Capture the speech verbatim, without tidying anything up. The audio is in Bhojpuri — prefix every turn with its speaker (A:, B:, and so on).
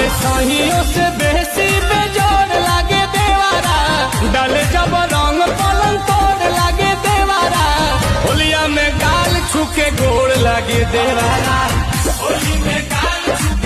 A: सहियों से बेसी बेजोड़ लागे देवारा, डाले जब रंग पलंग तोड़ लागे देवारा, होलिया में गाल छुके गोड़ लागे देवारा, होली में गाल छुके